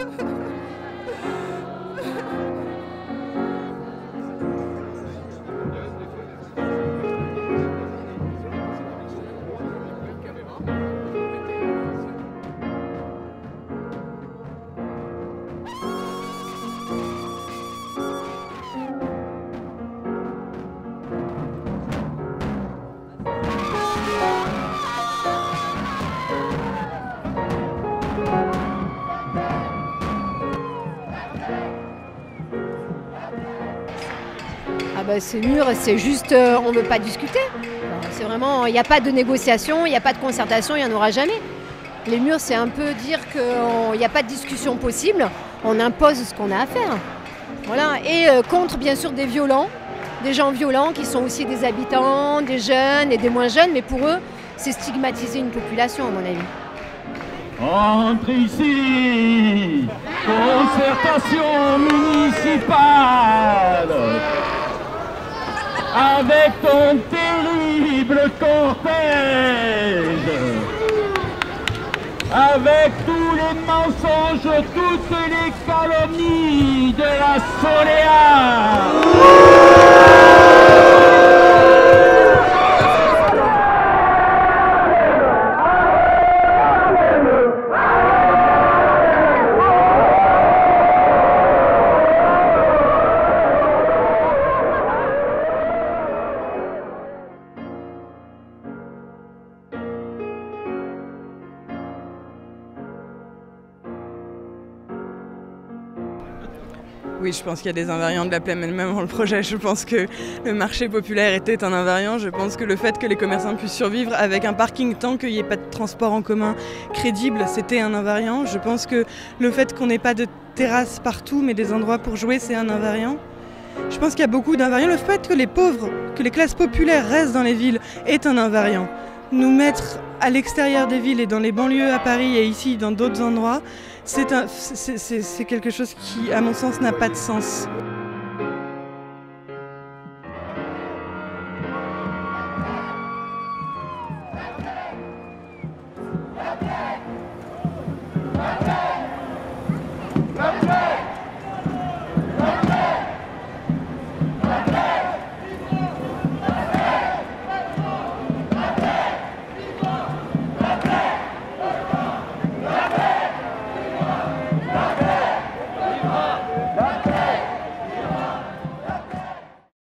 Ah bah ces murs, c'est juste, on ne veut pas discuter. C'est vraiment, il n'y a pas de négociation, il n'y a pas de concertation, il n'y en aura jamais. Les murs, c'est un peu dire qu'il n'y a pas de discussion possible, on impose ce qu'on a à faire. Voilà. Et contre bien sûr des violents, des gens violents qui sont aussi des habitants, des jeunes et des moins jeunes, mais pour eux, c'est stigmatiser une population à mon avis. Entre ici, concertation municipale, avec ton terrible cortège, avec tous les mensonges, toutes les calomnies de la Soléa. Oui, je pense qu'il y a des invariants de la plaine elle-même dans le projet. Je pense que le marché populaire était un invariant. Je pense que le fait que les commerçants puissent survivre avec un parking tant qu'il n'y ait pas de transport en commun crédible, c'était un invariant. Je pense que le fait qu'on n'ait pas de terrasses partout, mais des endroits pour jouer, c'est un invariant. Je pense qu'il y a beaucoup d'invariants. Le fait que les pauvres, que les classes populaires restent dans les villes est un invariant. Nous mettre à l'extérieur des villes et dans les banlieues à Paris et ici dans d'autres endroits, c'est quelque chose qui, à mon sens, n'a pas de sens.